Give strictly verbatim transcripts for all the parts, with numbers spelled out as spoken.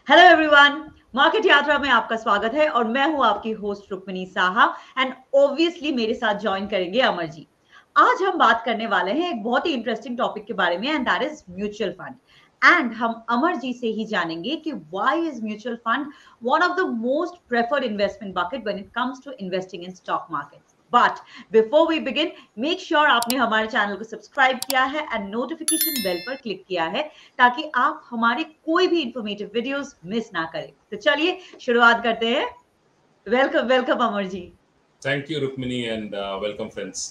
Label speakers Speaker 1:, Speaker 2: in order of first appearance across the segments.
Speaker 1: Hello everyone, market यात्रा में आपका स्वागत है और मैं हूं आपकी host Rukmini Saha and obviously मेरे साथ ज्वाइन करेंगे अमर जी। आज हम बात करने वाले हैं एक बहुत ही इंटरेस्टिंग टॉपिक के बारे में and that is mutual fund. And हम अमर जी से ही जानेंगे कि why is mutual fund one of the most preferred investment bucket when it comes to investing in stock market. But before we begin, make sure आपने हमारे channel को subscribe किया है एंड नोटिफिकेशन बेल पर क्लिक किया है ताकि आप हमारे कोई भी इंफॉर्मेटिव वीडियोस मिस ना करें। तो चलिए शुरुआत करते हैं। Welcome welcome Amar ji.
Speaker 2: Thank you Rukmini and welcome friends.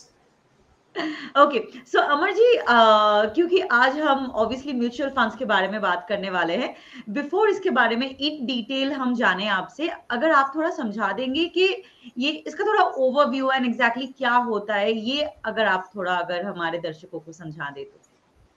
Speaker 1: Okay, so Amar ji, uh, क्योंकि आज हम ऑब्वियसली म्यूचुअल फंड्स के बारे में बात करने वाले हैं, बिफोर इसके बारे में इन डिटेल हम जाने आपसे, अगर आप थोड़ा समझा देंगे कि ये इसका थोड़ा ओवरव्यू एंड एग्जैक्टली क्या होता है, ये अगर आप थोड़ा अगर हमारे दर्शकों को समझा दे तो।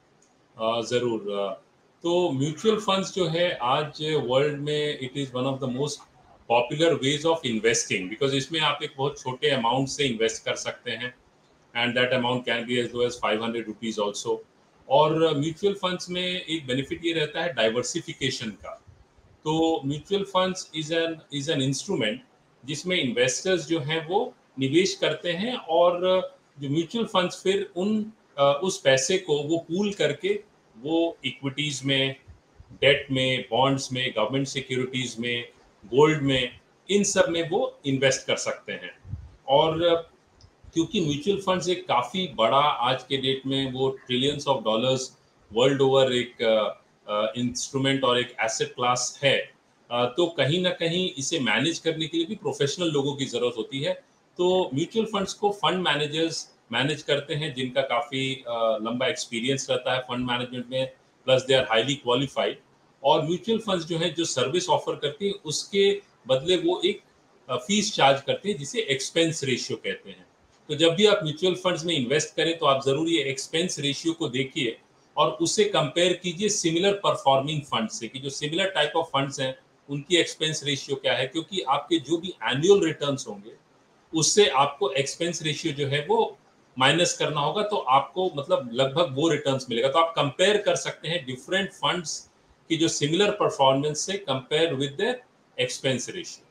Speaker 2: uh, जरूर। uh, तो म्यूचुअल फंड्स जो है आज वर्ल्ड में it is one of the most popular ways of investing, because इसमें आप एक बहुत छोटे अमाउंट से इन्वेस्ट कर सकते हैं and that amount can be as low as five hundred rupees also. और म्यूचुअल फंड्स में एक बेनिफिट ये रहता है डाइवर्सिफिकेशन का। तो mutual funds is an is an instrument जिसमें इन्वेस्टर्स जो हैं वो निवेश करते हैं और जो म्यूचुअल फंड्स फिर उन अ, उस पैसे को वो पूल करके वो इक्विटीज में, डेट में, बॉन्ड्स में, गवर्नमेंट सिक्योरिटीज में, गोल्ड में, इन सब में वो इन्वेस्ट कर सकते हैं। और अ, क्योंकि म्यूचुअल फंड्स एक काफ़ी बड़ा आज के डेट में वो trillions of dollars world over एक इंस्ट्रूमेंट और एक एसेट क्लास है, अ, तो कहीं ना कहीं इसे मैनेज करने के लिए भी प्रोफेशनल लोगों की ज़रूरत होती है। तो म्यूचुअल फंड्स को फंड मैनेजर्स मैनेज करते हैं जिनका काफ़ी लंबा एक्सपीरियंस रहता है फंड मैनेजमेंट में, plus they are highly qualified. और म्यूचुअल फंड्स जो है जो सर्विस ऑफर करती है उसके बदले वो एक फीस चार्ज करते हैं जिसे एक्सपेंस रेशियो कहते हैं। तो जब भी आप म्यूचुअल फंड्स में इन्वेस्ट करें तो आप जरूर ये एक्सपेंस रेशियो को देखिए और उससे कंपेयर कीजिए सिमिलर परफॉर्मिंग फंड से कि जो सिमिलर टाइप ऑफ फंड्स हैं उनकी एक्सपेंस रेशियो क्या है, क्योंकि आपके जो भी एनुअल रिटर्न्स होंगे उससे आपको एक्सपेंस रेशियो जो है वो माइनस करना होगा, तो आपको मतलब लगभग वो रिटर्न्स मिलेगा। तो आप कंपेयर कर सकते हैं डिफरेंट फंड्स की जो सिमिलर परफॉर्मेंस से compare with their expense ratio.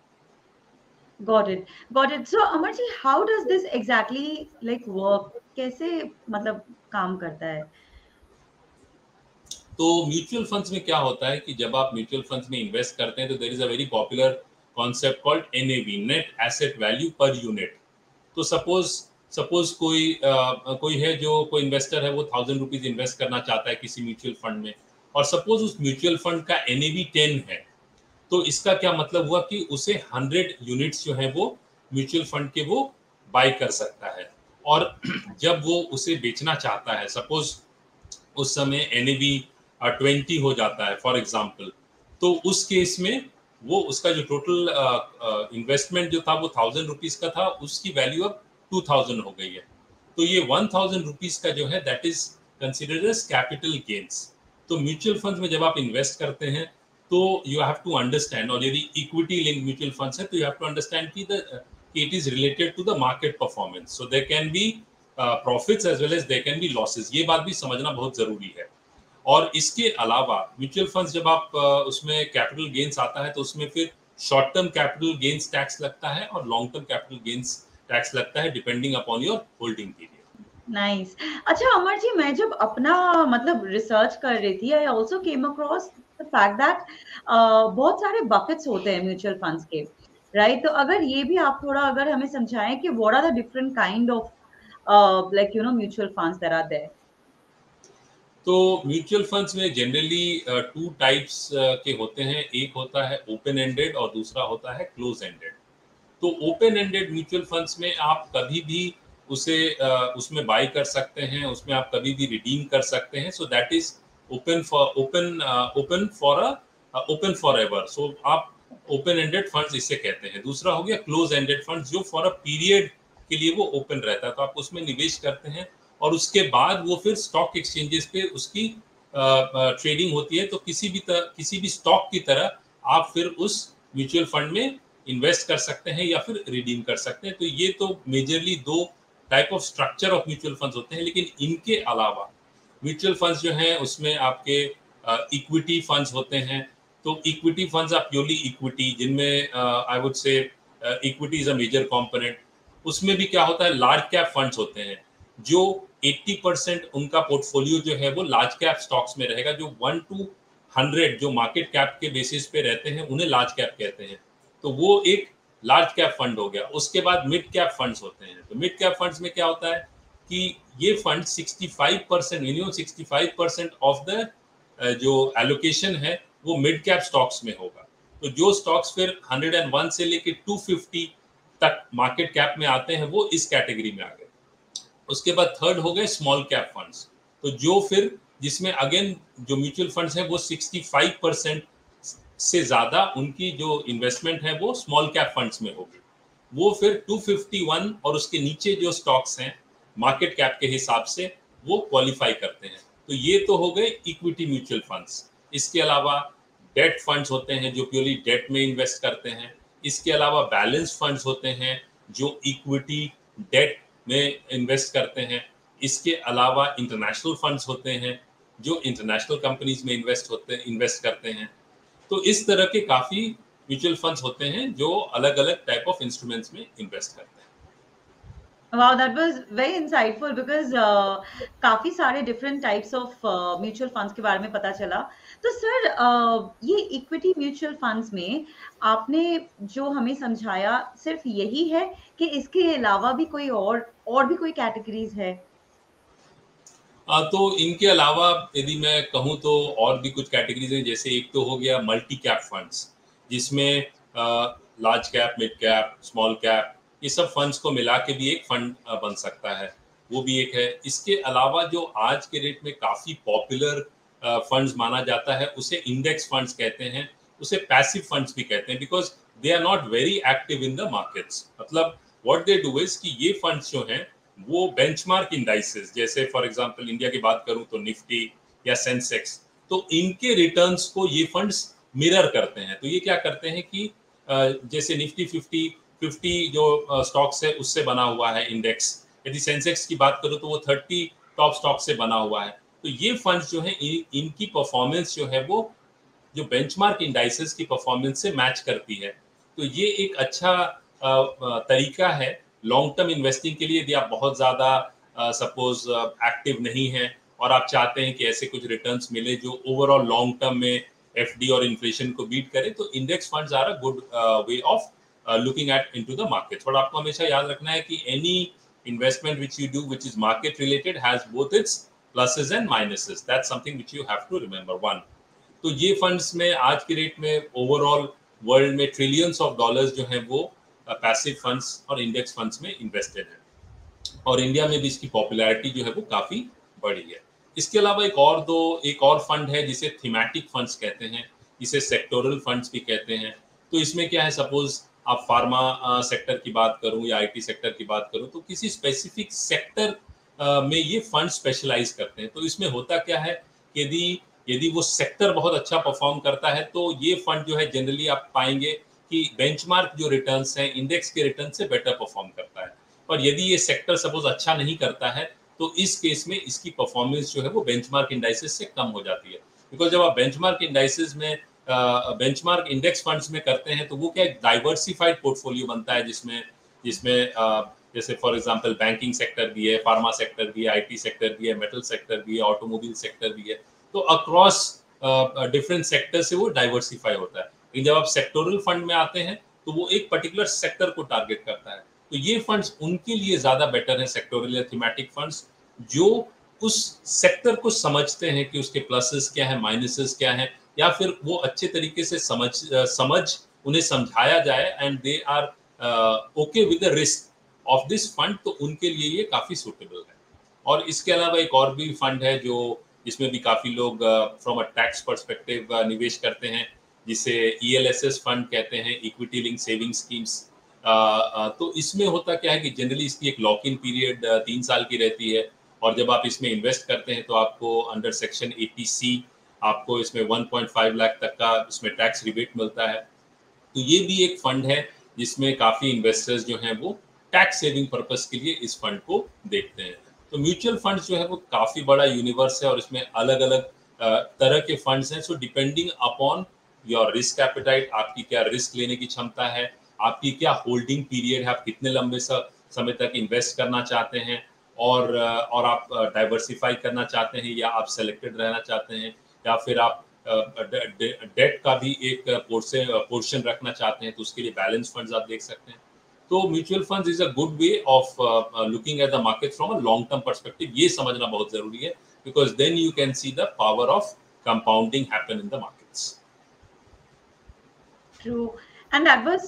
Speaker 1: Got it, got it. So Amar ji, how does this exactly like work? कैसे मतलब काम करता है?
Speaker 2: तो म्यूचुअल फंड्स में क्या होता है कि जब आप म्यूचुअल फंड्स में इन्वेस्ट करते हैं तो there is a very popular concept called NAV, net asset value per unit. तो सपोज सपोज कोई अ, कोई है जो कोई इन्वेस्टर है, वो थाउजेंड रुपीज इन्वेस्ट करना चाहता है किसी म्यूचुअल फंड में, और सपोज उस म्यूचुअल फंड का एनएवी टेन है। तो इसका क्या मतलब हुआ कि उसे हंड्रेड यूनिट्स जो है वो म्यूचुअल फंड के वो बाय कर सकता है। और जब वो उसे बेचना चाहता है, सपोज उस समय एनएवी ट्वेंटी हो जाता है फॉर एग्जाम्पल, तो उस केस में वो उसका जो टोटल इन्वेस्टमेंट जो था वो थाउजेंड रुपीज का था, उसकी वैल्यू अब टू थाउजेंड हो गई है। तो ये वन थाउजेंड रुपीज का जो है that is considered as capital gains. तो म्यूचुअल फंड्स में जब आप इन्वेस्ट करते हैं तो यू हैव टू अंडरस्टैंड, और यदि इक्विटी लिंक म्यूचुअल फंड्स है तो यू हैव टू अंडरस्टैंड कि the it is related to the market performance, so there can be profits as well as there can be losses. ये बात भी समझना बहुत जरूरी है। और इसके अलावा म्यूचुअल फंड्स जब आप उसमें कैपिटल गेन्स आता है तो उसमें फिर short term capital gains tax लगता है और long term capital gains tax लगता है depending upon your holding period.
Speaker 1: Nice. अच्छा अमर जी, मैं जब अपना मतलब रिसर्च कर रही थी, I also came across the fact that बहुत सारे बकेट्स होते हैं म्यूचुअल फंड्स के, राइट? तो अगर ये भी आप थोड़ा अगर हमें समझाएं कि what are the different kind of like you know mutual funds that are there.
Speaker 2: तो म्यूचुअल फंड्स में जनरली टू टाइप्स के होते हैं, एक होता है ओपन एंडेड और दूसरा होता है क्लोज एंडेड। तो ओपन एंडेड म्यूचुअल फंड्स में आप कभी भी उसे uh, उसमें बाय कर सकते हैं, उसमें आप कभी भी रिडीम कर सकते हैं। So that is open for open open for a open for ever. So आप ओपन एंडेड फंड्स इसे कहते हैं। दूसरा हो गया क्लोज एंडेड फंड्स, जो फॉर अ पीरियड के लिए वो ओपन रहता है, तो आप उसमें निवेश करते हैं और उसके बाद वो फिर स्टॉक एक्सचेंजेस पे उसकी ट्रेडिंग होती है। तो किसी भी तरह किसी भी स्टॉक की तरह आप फिर उस म्यूचुअल फंड में इन्वेस्ट कर सकते हैं या फिर रिडीम कर सकते हैं। तो ये तो मेजरली दो type of structure of mutual funds होते हैं। लेकिन इनके अलावा म्यूचुअल फंड्स जो हैं उसमें आपके इक्विटी फंड्स होते हैं, तो equity funds are purely equity, जिनमें I would say equity is a major component. उसमें भी क्या होता है, लार्ज कैप फंड्स होते हैं जो अस्सी परसेंट उनका पोर्टफोलियो जो है वो लार्ज कैप स्टॉक्स में रहेगा। जो वन टू हंड्रेड जो मार्केट कैप के बेसिस पे रहते हैं उन्हें लार्ज कैप कहते हैं, तो वो एक लार्ज कैप फंड हो गया। उसके बाद मिड कैप फंड्स होते हैं। तो मिड कैप फंड्स में क्या होता है कि ये फंड पैंसठ परसेंट मिनिमम पैंसठ परसेंट ऑफ द जो एलोकेशन है वो मिड कैप स्टॉक्स में होगा। तो जो स्टॉक्स फिर एक सौ एक से लेके दो सौ पचास तक मार्केट कैप में आते हैं वो इस कैटेगरी में आ गए। उसके बाद थर्ड हो गए स्मॉल कैप फंड्स, तो जो फिर जिसमें अगेन जो म्यूचुअल फंड्स हैं वो पैंसठ परसेंट से ज्यादा उनकी जो इन्वेस्टमेंट है वो स्मॉल कैप फंड्स में होगी। वो फिर दो सौ इक्यावन और उसके नीचे जो स्टॉक्स हैं मार्केट कैप के हिसाब से वो क्वालिफाई करते हैं। तो ये तो हो गए इक्विटी म्यूचुअल फंड्स। इसके अलावा डेट फंड्स होते हैं जो प्योरली डेट में इन्वेस्ट करते हैं। इसके अलावा बैलेंस फंड्स होते हैं जो इक्विटी डेट में इन्वेस्ट करते हैं। इसके अलावा इंटरनेशनल फंड्स होते हैं जो इंटरनेशनल कंपनीज में इन्वेस्ट होते हैं इन्वेस्ट करते हैं। तो इस तरह के काफी म्यूचुअल फंड्स होते हैं जो अलग अलग टाइप ऑफ इंस्ट्रूमेंट्स में इन्वेस्ट करते हैं।
Speaker 1: Wow, that was very insightful because uh, काफी सारे different types of uh, mutual funds के बारे में पता चला। तो सर uh, ये इक्विटी म्यूचुअल फंड्स में आपने जो हमें समझाया सिर्फ यही है कि इसके अलावा भी कोई और और भी कोई कैटेगरीज है?
Speaker 2: आ, तो इनके अलावा यदि मैं कहूँ तो और भी कुछ कैटेगरीज हैं। जैसे एक तो हो गया मल्टी कैप फंड्स, जिसमें large cap, mid cap, small cap, ये सब फंड्स को मिला के भी एक फंड बन सकता है, वो भी एक है। इसके अलावा जो आज के डेट में काफ़ी पॉपुलर फंड्स माना जाता है उसे इंडेक्स फंड्स कहते हैं, उसे पैसिव फंड्स भी कहते हैं, because they are not very active in the markets. मतलब व्हाट दे डू इज कि ये फंड्स जो हैं वो बेंचमार्क इंडाइसेस, जैसे फॉर एग्जांपल इंडिया की बात करूं तो निफ्टी या सेंसेक्स, तो इनके रिटर्न्स को ये फंड्स मिरर करते हैं। तो ये क्या करते हैं कि जैसे निफ्टी फिफ्टी फिफ्टी जो स्टॉक्स है उससे बना हुआ है इंडेक्स, यदि सेंसेक्स की बात करूं तो वो थर्टी टॉप स्टॉक से बना हुआ है। तो ये फंड्स जो है इन, इनकी परफॉर्मेंस जो है वो जो बेंचमार्क इंडाइसेस की परफॉर्मेंस से मैच करती है। तो ये एक अच्छा तरीका है लॉन्ग टर्म इन्वेस्टिंग के लिए। यदि आप बहुत ज़्यादा सपोज एक्टिव नहीं हैं और आप चाहते हैं कि ऐसे कुछ रिटर्न्स मिले जो ओवरऑल लॉन्ग टर्म में एफडी और इन्फ्लेशन को बीट करे, तो index funds are a good way of looking at into the market. और आपको हमेशा याद रखना है कि any investment which you do which is market related has both its pluses and minuses. That's something which you have to remember one. तो ये फंड्स में आज के रेट में ओवरऑल वर्ल्ड में ट्रिलियंस ऑफ डॉलर्स जो हैं वो पैसिव फंड्स और इंडेक्स फंड्स में इन्वेस्टेड है, और इंडिया में भी इसकी पॉपुलैरिटी जो है वो काफ़ी बढ़ी है। इसके अलावा एक और दो एक और फंड है जिसे थीमेटिक फंड्स कहते हैं, इसे सेक्टोरल फंड्स भी कहते हैं। तो इसमें क्या है, सपोज आप फार्मा सेक्टर की बात करूं या आईटी सेक्टर की बात करूं तो किसी स्पेसिफिक सेक्टर में ये फंड स्पेशलाइज करते हैं। तो इसमें होता क्या है, यदि यदि वो सेक्टर बहुत अच्छा परफॉर्म करता है तो ये फंड जो है जनरली आप पाएंगे कि बेंचमार्क जो रिटर्न्स हैं इंडेक्स के रिटर्न से बेटर परफॉर्म करता है। और यदि ये सेक्टर सपोज अच्छा नहीं करता है तो इस केस में इसकी परफॉर्मेंस जो है वो बेंचमार्क इंडाइसेस से कम हो जाती है। बिकॉज जब आप बेंचमार्क इंडाइसेस में बेंचमार्क इंडेक्स फंड्स में करते हैं तो वो क्या एक डाइवर्सिफाइड पोर्टफोलियो बनता है, जिसमें जिसमें uh, जैसे फॉर एग्जांपल बैंकिंग सेक्टर भी है, फार्मा सेक्टर भी है, आईटी सेक्टर भी है, मेटल सेक्टर भी है, ऑटोमोबाइल सेक्टर भी है। तो अक्रॉस डिफरेंट सेक्टर से वो डाइवर्सिफाई होता है। लेकिन जब आप सेक्टोरल फंड में आते हैं तो वो एक पर्टिकुलर सेक्टर को टारगेट करता है। तो ये फंड्स उनके लिए ज्यादा बेटर है, सेक्टोरल या थीमेटिक फंड्स, जो उस सेक्टर को समझते हैं कि उसके प्लसेस क्या है, माइनसेस क्या है, या फिर वो अच्छे तरीके से समझ समझ उन्हें समझाया जाए and they are okay with the risk of this fund, तो उनके लिए ये काफी सूटेबल है। और इसके अलावा एक और भी फंड है जो जिसमें भी काफी लोग फ्रॉम अ टैक्स पर्सपेक्टिव निवेश करते हैं, जिसे E L S S fund कहते हैं, इक्विटी लिंक सेविंग स्कीम्स। तो इसमें होता क्या है कि जनरली इसकी एक लॉक इन पीरियड तीन साल की रहती है, और जब आप इसमें इन्वेस्ट करते हैं तो आपको अंडर सेक्शन एटी सी आपको इसमें वन पॉइंट फाइव लाख तक का इसमें टैक्स रिबेट मिलता है। तो ये भी एक फंड है जिसमें काफी इन्वेस्टर्स जो हैं वो टैक्स सेविंग पर्पस के लिए इस फंड को देखते हैं। तो म्यूचुअल फंड्स जो है वो काफी बड़ा यूनिवर्स है और इसमें अलग अलग तरह के फंड्स हैं। So depending upon your risk appetite, आपकी क्या रिस्क लेने की क्षमता है, आपकी क्या होल्डिंग पीरियड है, आप कितने लंबे समय तक इन्वेस्ट करना चाहते हैं, और और आप डाइवर्सिफाई करना चाहते हैं, या आप सेलेक्टेड रहना चाहते हैं, या फिर आप डेट का भी एक पोर्शन पोर्शन रखना चाहते हैं, तो उसके लिए बैलेंस फंड्स आप देख सकते हैं। तो mutual funds is a good way of looking at the market from a long term perspective. ये समझना बहुत जरूरी है, because then you can see the power of compounding happen in the markets.
Speaker 1: True, and that was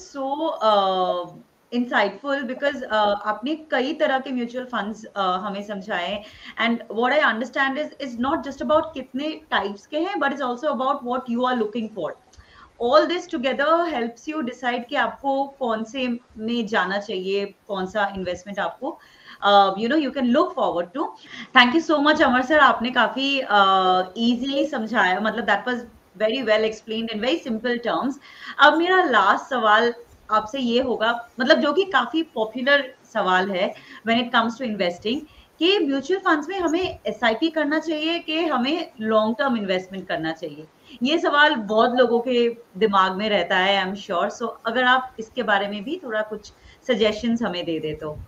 Speaker 1: so insightful because uh, आपने कई तरह के mutual funds uh, हमें समझाए, and what I understand is is not just about कितने types के हैं, but is also about what you are looking for. All this together helps you decide कि आपको कौन से में जाना चाहिए, कौन सा इन्वेस्टमेंट आपको you know you can look forward to. Thank you so much Amar sir, आपने काफी इजीली uh, समझाया, मतलब that was very well explained in very simple terms. अब मेरा लास्ट सवाल आपसे ये होगा, मतलब जो कि काफी पॉपुलर सवाल है when it comes to investing, कि म्यूचुअल फंड्स में हमें एसआईपी करना चाहिए कि हमें लॉन्ग टर्म इन्वेस्टमेंट करना चाहिए। ये सवाल बहुत लोगों के दिमाग में रहता है, आई एम श्योर। सो अगर आप इसके बारे में भी थोड़ा कुछ सजेशंस हमें दे दे तो।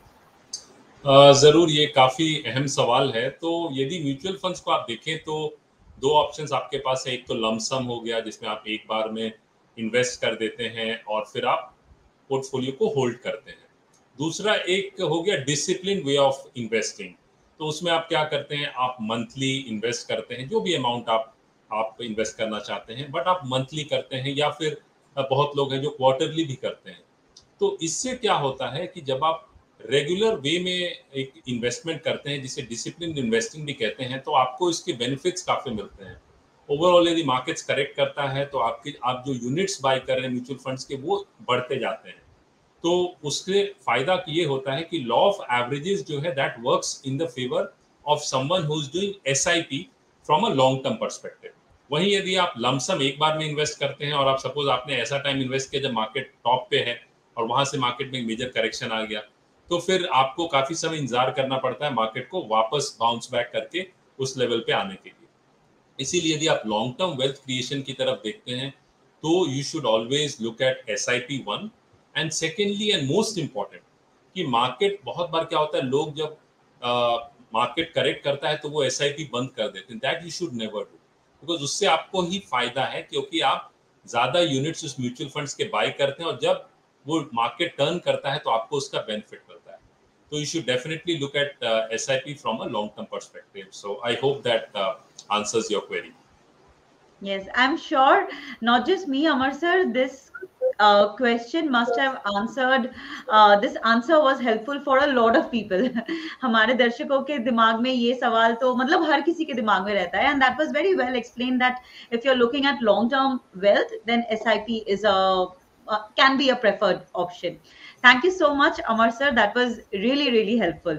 Speaker 2: uh, जरूर, ये काफी अहम सवाल है। तो यदि म्यूचुअल फंड्स को आप देखें तो दो ऑप्शंस आपके पास है। एक तो लमसम हो गया, जिसमें आप एक बार में इन्वेस्ट कर देते हैं और फिर आप पोर्टफोलियो को होल्ड करते हैं। दूसरा एक हो गया डिसिप्लिन वे ऑफ इन्वेस्टिंग। तो उसमें आप क्या करते हैं, आप मंथली इन्वेस्ट करते हैं, जो भी अमाउंट आप आप इन्वेस्ट करना चाहते हैं, बट आप मंथली करते हैं, या फिर बहुत लोग हैं जो क्वार्टरली भी करते हैं। तो इससे क्या होता है कि जब आप रेगुलर वे में एक इन्वेस्टमेंट करते हैं, जिसे डिसिप्लिन इन्वेस्टिंग भी कहते हैं, तो आपको इसके बेनिफिट्स काफ़ी मिलते हैं। ओवरऑल यदि मार्केट्स करेक्ट करता है तो आपके आप जो यूनिट्स बाय कर रहे हैं म्यूचुअल फंड्स के, वो बढ़ते जाते हैं। तो उससे फायदा ये होता है कि लॉ ऑफ एवरेजेस जो है that works in the favour of someone who is doing SIP from a long term perspective. वहीं यदि आप लमसम एक बार में इन्वेस्ट करते हैं, और आप सपोज आपने ऐसा टाइम इन्वेस्ट किया जब मार्केट टॉप पे है और वहां से मार्केट में एक मेजर करेक्शन आ गया, तो फिर आपको काफी समय इंतजार करना पड़ता है मार्केट को वापस बाउंस बैक करके उस लेवल पे आने के लिए। इसीलिए यदि आप लॉन्ग टर्म वेल्थ क्रिएशन की तरफ देखते हैं तो you should always look at S I P one, and secondly and most important कि मार्केट बहुत बार क्या होता है, लोग जब मार्केट uh, करेक्ट करता है तो वो एस आई पी बंद कर देते हैं। That you should never do, because उससे आपको ही फायदा है, क्योंकि आप ज्यादा यूनिट्स उस म्यूचुअल फंड्स के बाय करते हैं, और जब वो मार्केट टर्न करता है तो आपको उसका बेनिफिट मिलता है। तो you should definitely look at uh, S I P from a long-term perspective. So I hope that uh, answers your query.
Speaker 1: Yes, I'm sure not just me, Amar sir, this uh, question must have answered, uh, this answer was helpful for a lot of people. हमारे दर्शकों के दिमाग में ये सवाल तो मतलब हर किसी के दिमाग में रहता है, and that was very well explained that if you're looking at long-term wealth, then S I P is a uh, can be a preferred option. Thank you so much, Amar sir. That was really, really helpful.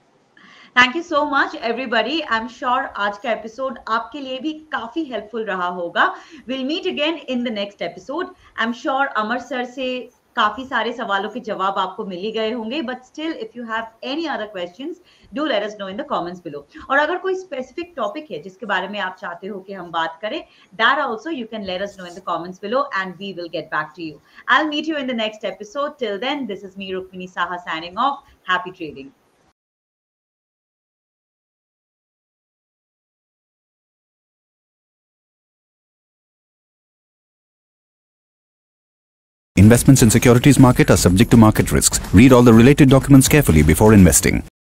Speaker 1: Thank you so much, everybody. I'm sure आज का episode आपके लिए भी काफी helpful रहा होगा. We'll meet again in the next episode. I'm sure Amar sir से काफी सारे सवालों के जवाब आपको मिल ही गए होंगे, but still if you have any other questions, do let us know in the comments below. और अगर कोई specific topic है जिसके बारे में आप चाहते हो कि हम बात करें, that also you can let us know in the comments below and we will get back to you. I'll meet you in the next episode. Till then, this is me, Rukmini Saha, signing off. Happy trading.
Speaker 3: Investments in securities market are subject to market risks. Read all the related documents carefully before investing.